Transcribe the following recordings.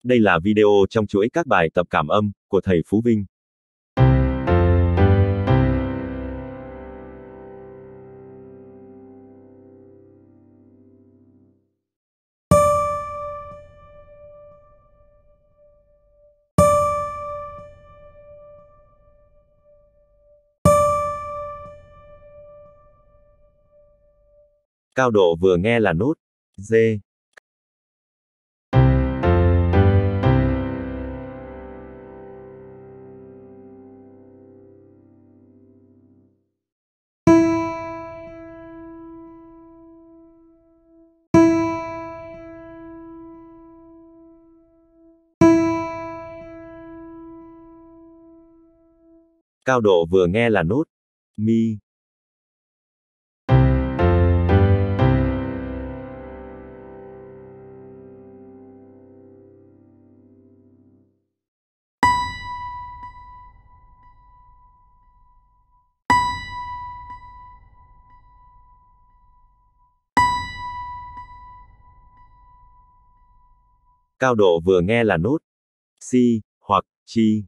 Đây là video trong chuỗi các bài tập cảm âm của thầy Phú Vinh. Cao độ vừa nghe là nốt G. Cao độ vừa nghe là nốt Mi. Cao độ vừa nghe là nốt Si hoặc Chi.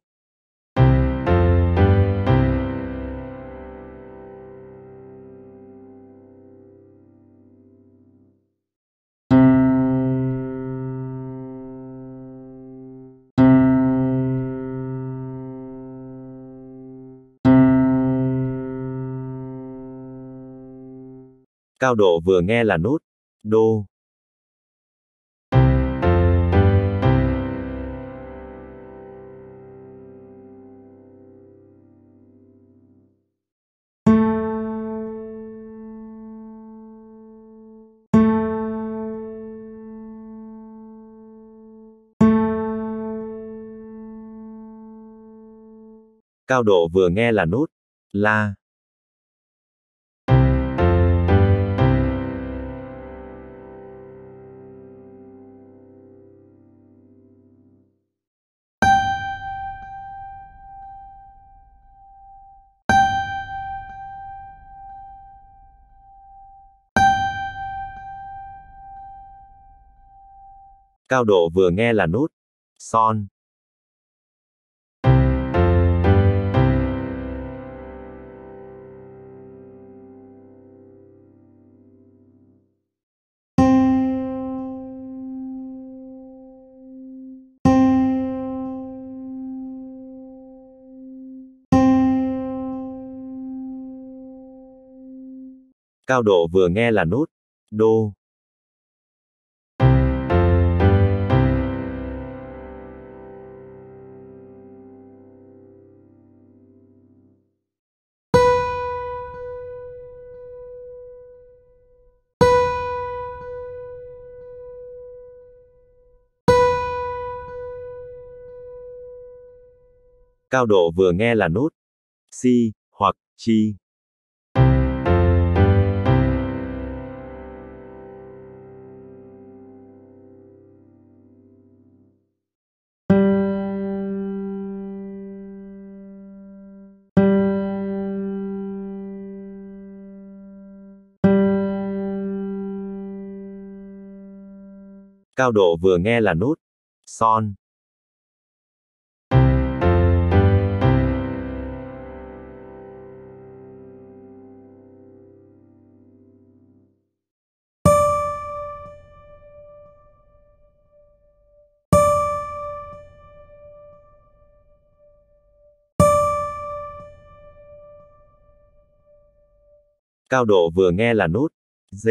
Cao độ vừa nghe là nốt Đô. Cao độ vừa nghe là nốt La. Cao độ vừa nghe là nốt Son. Cao độ vừa nghe là nốt Đô. Cao độ vừa nghe là nốt Si hoặc Chi. Cao độ vừa nghe là nốt Son. Cao độ vừa nghe là nốt D.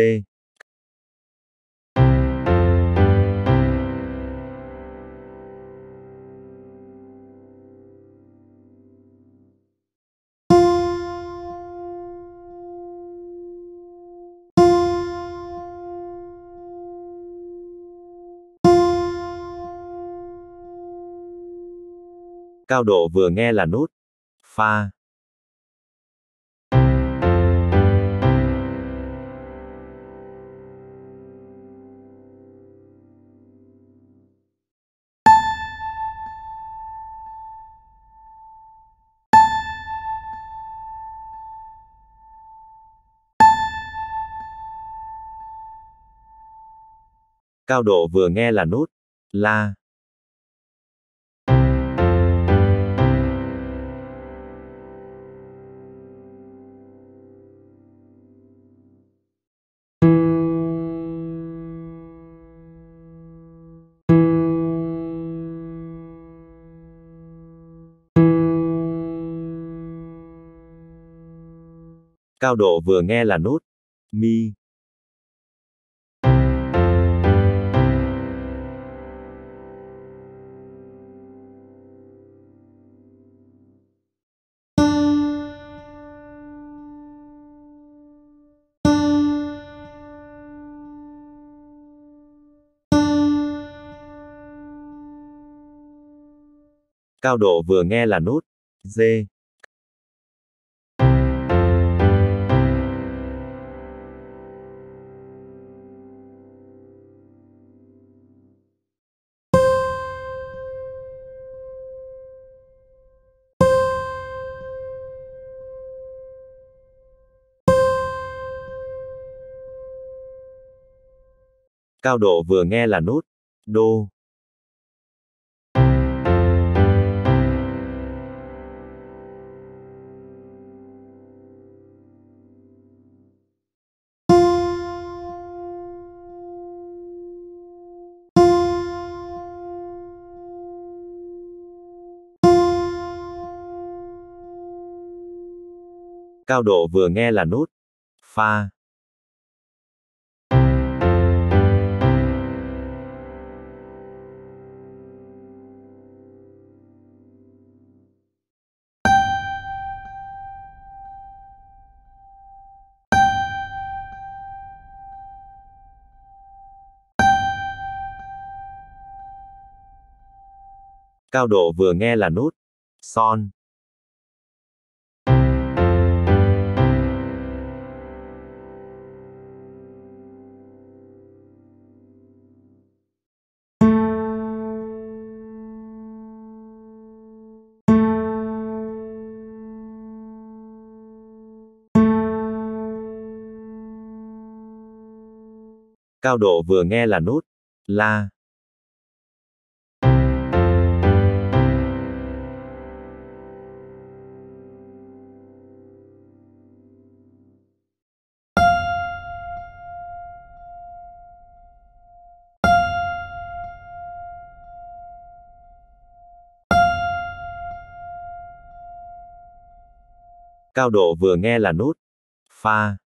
Cao độ vừa nghe là nốt Fa. Cao độ vừa nghe là nốt La. Cao độ vừa nghe là nút. Mi. Cao độ vừa nghe là nút. D. Cao độ vừa nghe là nút. Đô. Cao độ vừa nghe là nút. Pha. Cao độ vừa nghe là nút. Son. Cao độ vừa nghe là nút. La. Cao độ vừa nghe là nút. Pha.